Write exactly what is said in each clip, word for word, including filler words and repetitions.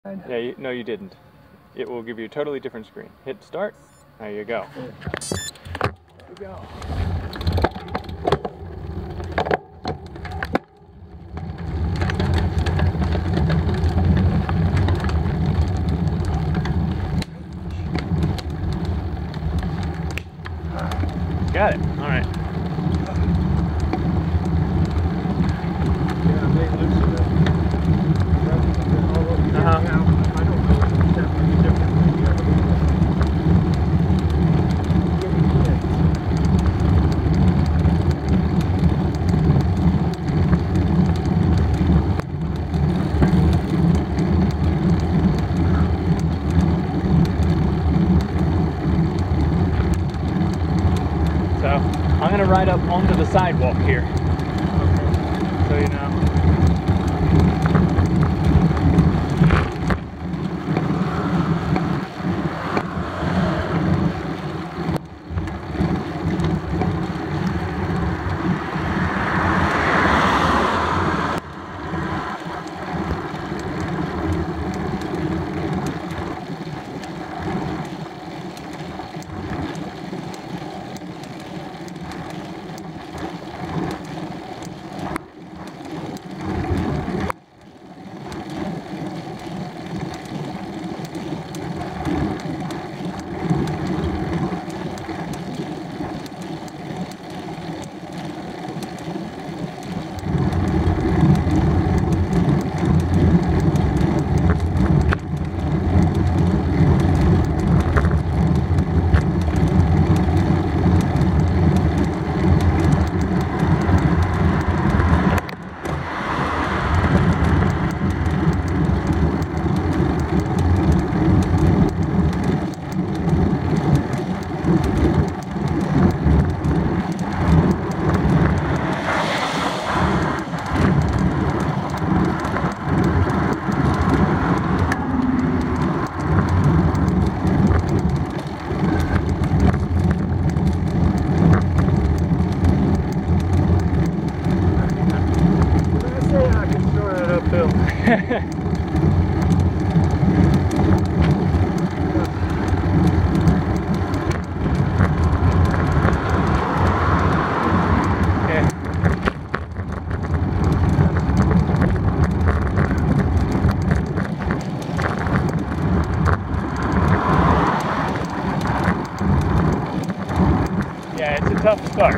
Yeah, you, no you didn't. It will give you a totally different screen. Hit start. There you go. There you go. Got it. All right. Yeah, they loosen it. Uh-huh. I don't know if it's that much different than the other one. So I'm gonna ride up onto the sidewalk here. Okay. So you know. Yeah, it's a tough start.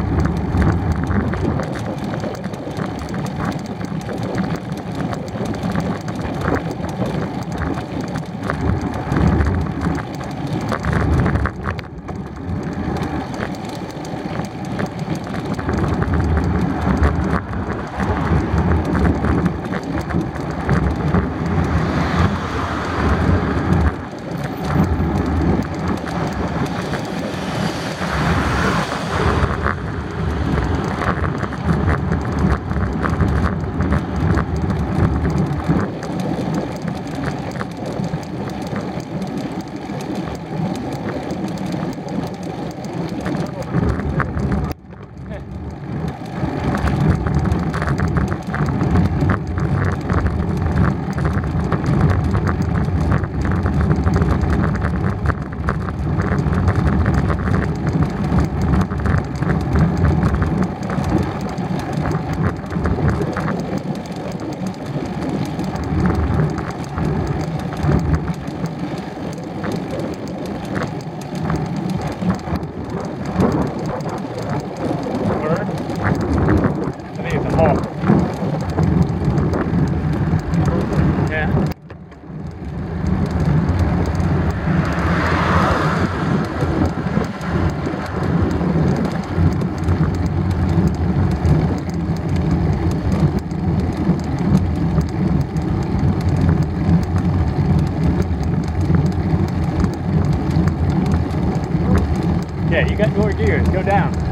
Yeah, you got more gears. Go down. Oh,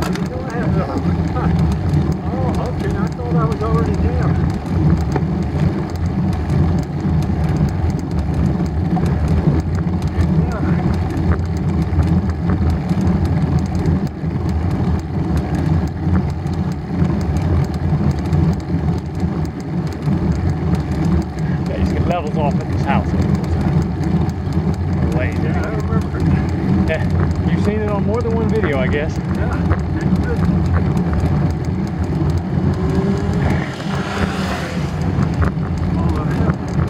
okay. I thought I was already down. Yeah, you just get levels off at this house. Late. Yeah, I remember. Yeah, you've seen it on more than one video, I guess. Yeah, it's good. Oh, yeah.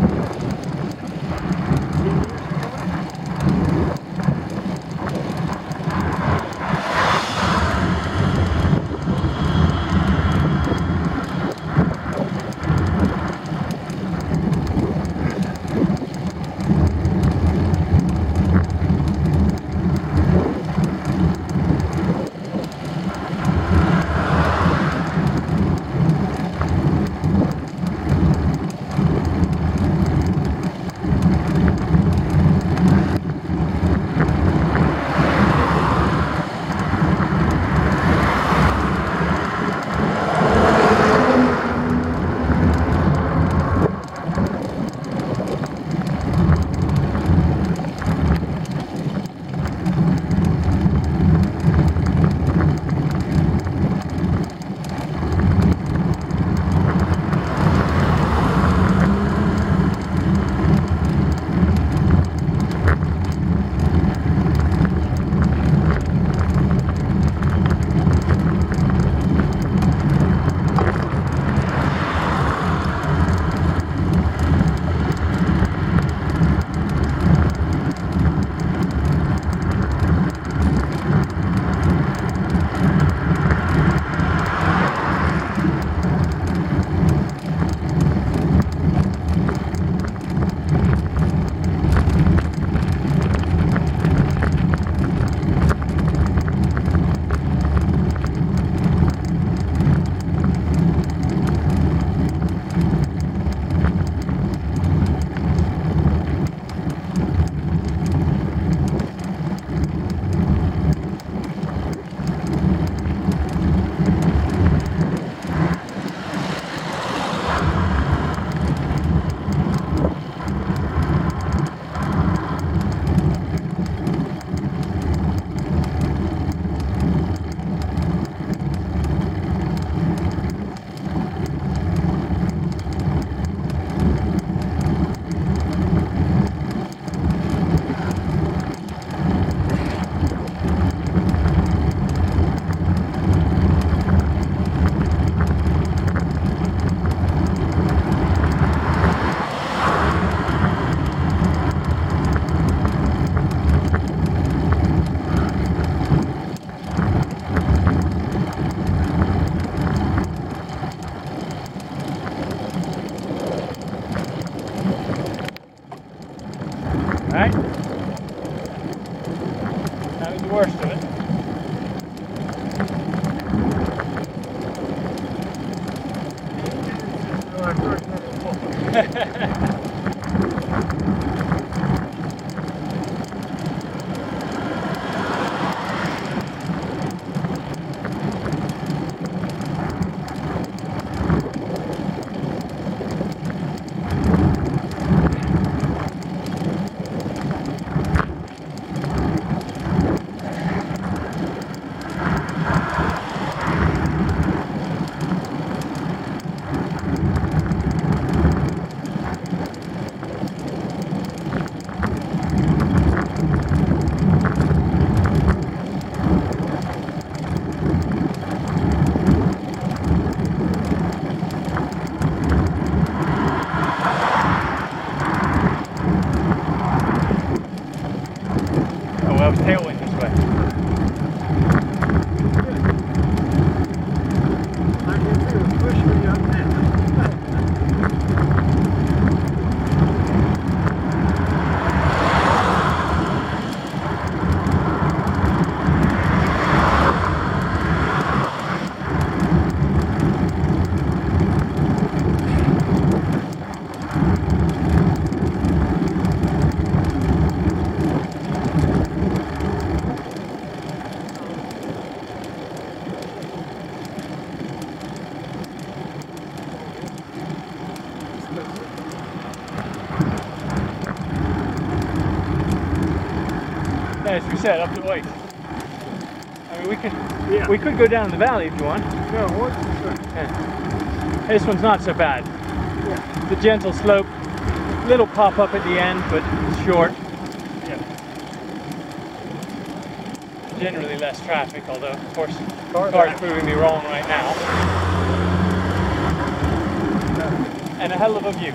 Alright? That was the worst of it. Tailwind this way. I can feel it push me up now. As we said, up the waist. I mean, we could Yeah. we could go down the valley if you want. No, what? Yeah. This one's not so bad. Yeah. The gentle slope. Little pop up at the end, but it's short. Yeah. Generally less traffic, although of course Cars cars are- proving me wrong right now. And a hell of a view.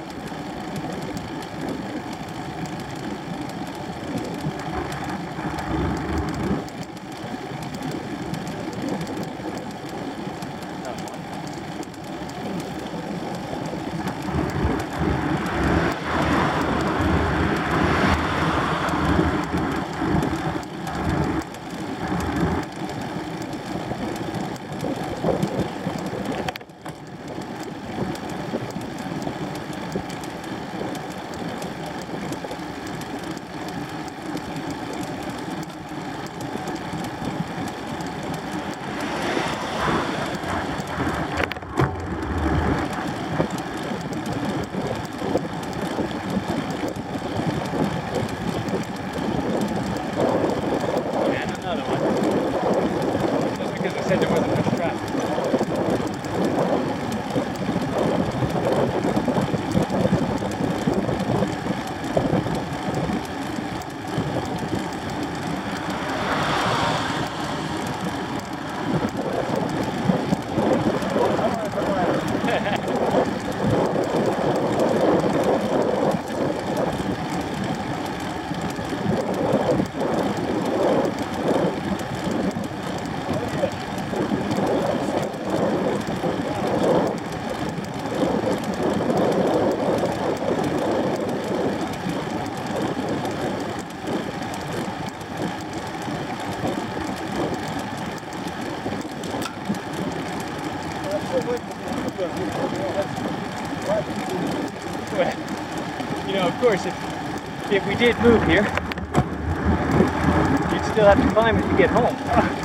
Well, you know, of course, if, if we did move here, you'd still have to climb it to get home.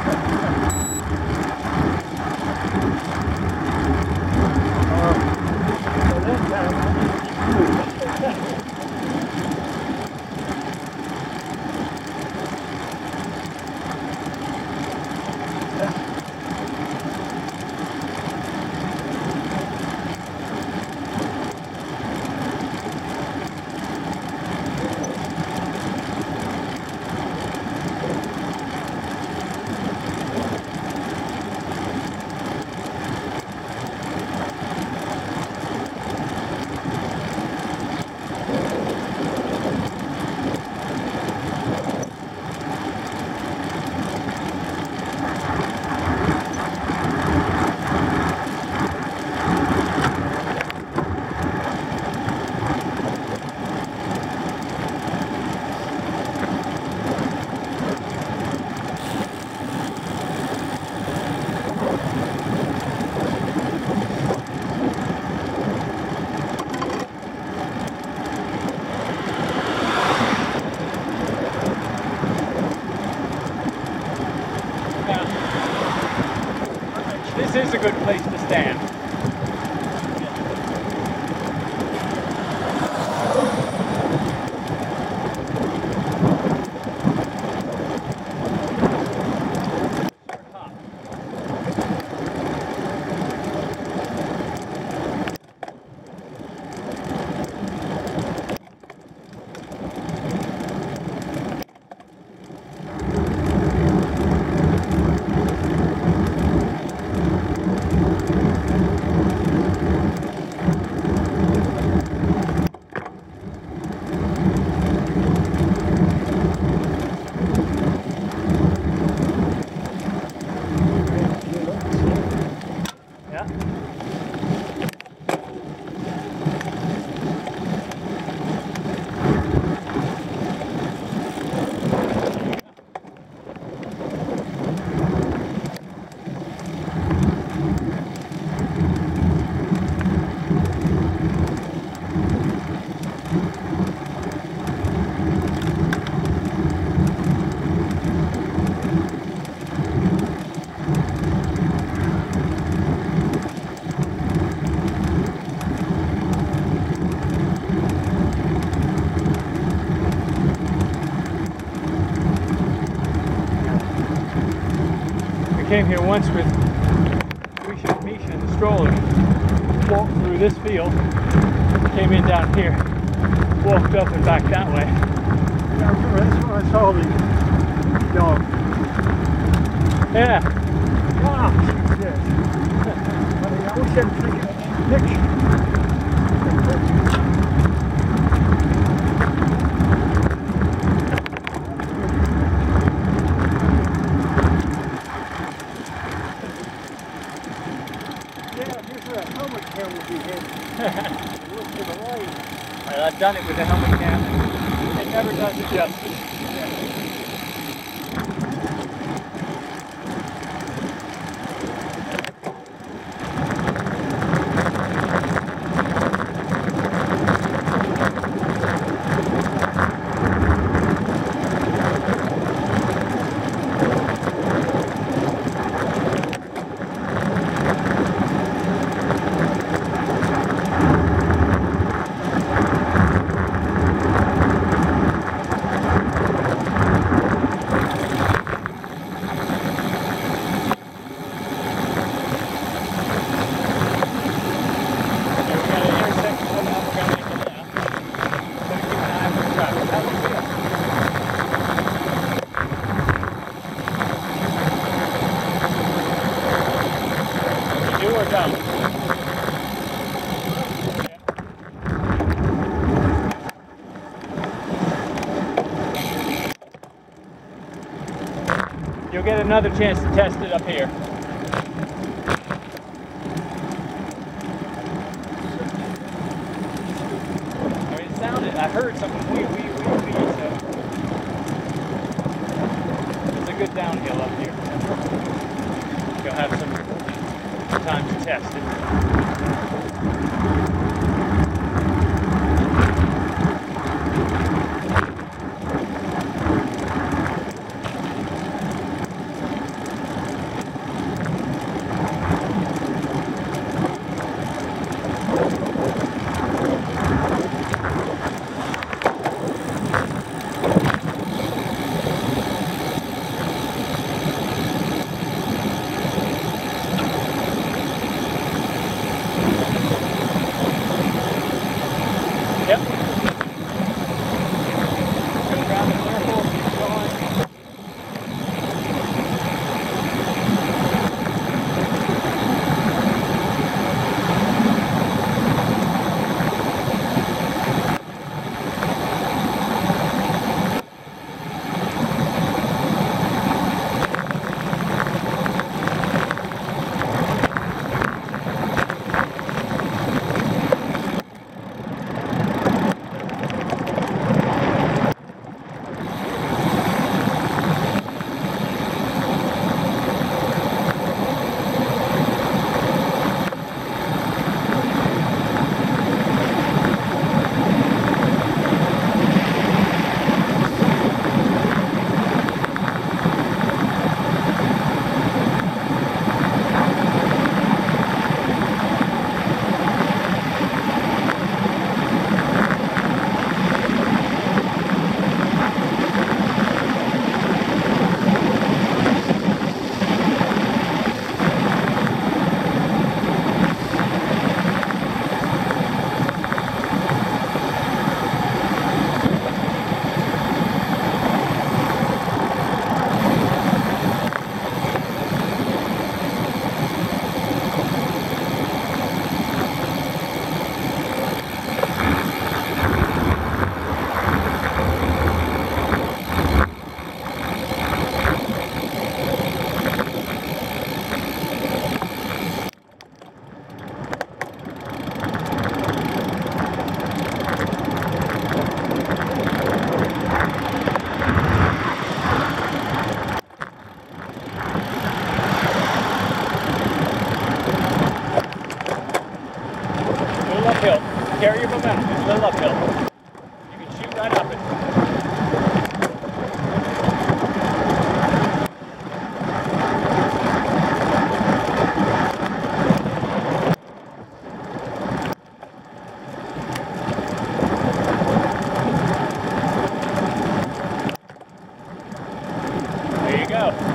This is a good place to stand. Came here once with Misha, Misha and the stroller, walked through this field, came in down here, walked up and back that way. Yeah, I remember that's when I saw the dog. Yeah. Wow, she said. I mean, I wish I'd taken a picture. Yeah, here's where a helmet cam would be hit. Look to the right. Well, I've done it with the helmet cam. It never does it justice. You'll get another chance to test it up here. I mean, it sounded, I heard something wee, wee, wee, wee, so it's a good downhill up here. You'll have some time to test it. Carry your momentum, it's a little uphill. You can shoot right up it. There you go.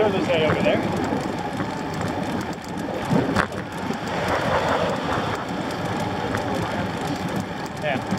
Carlos say over there. Yeah.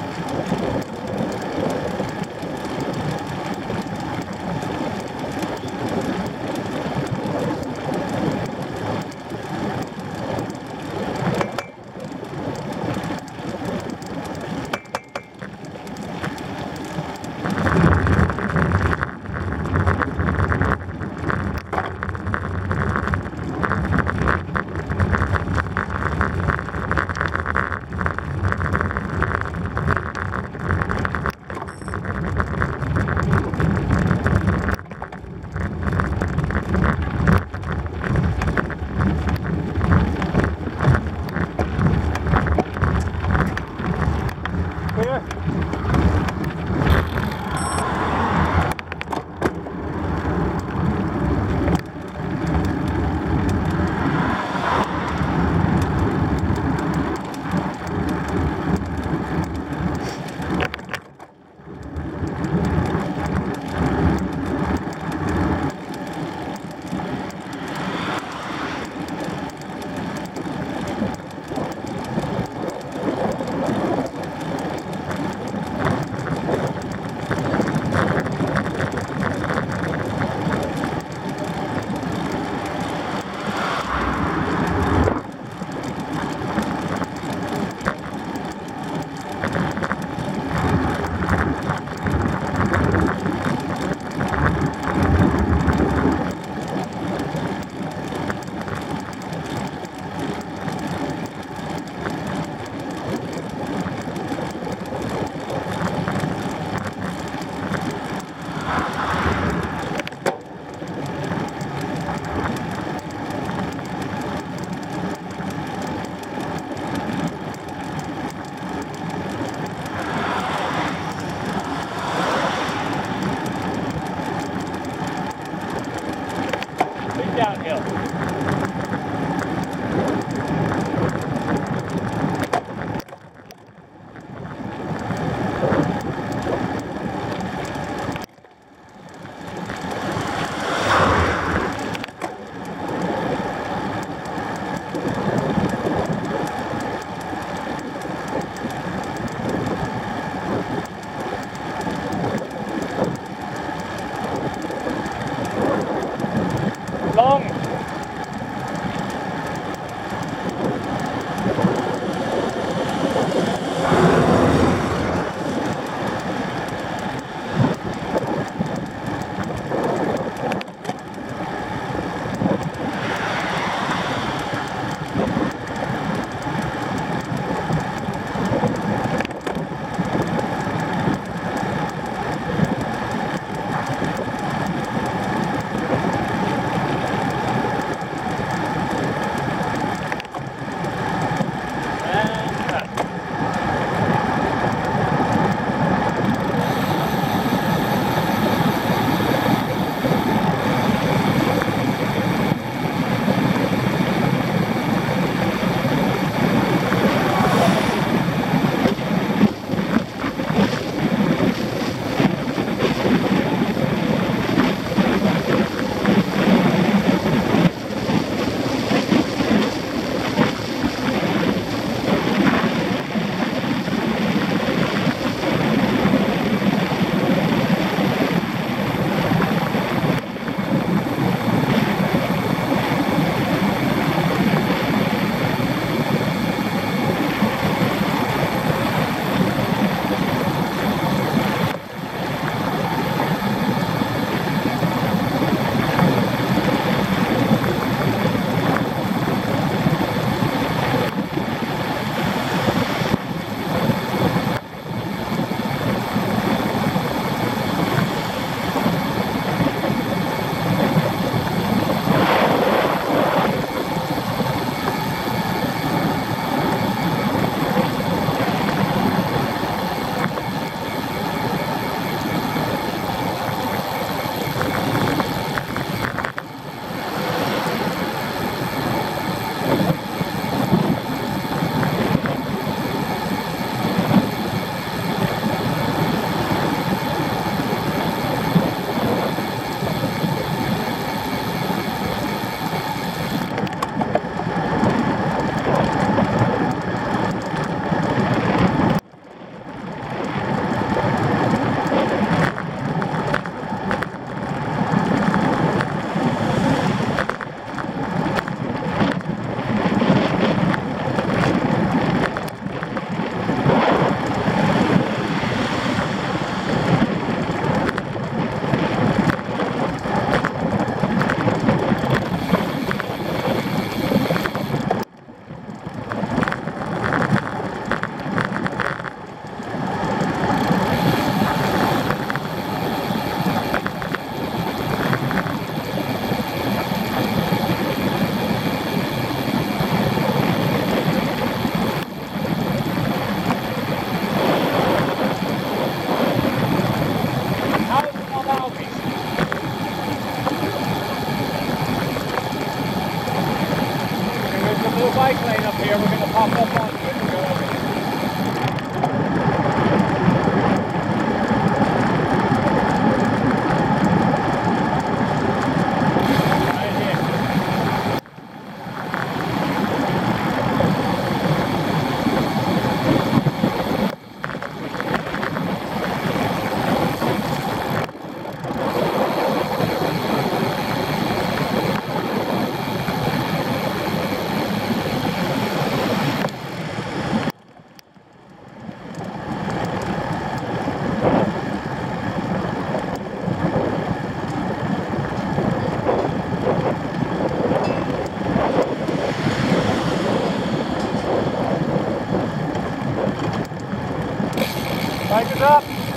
up.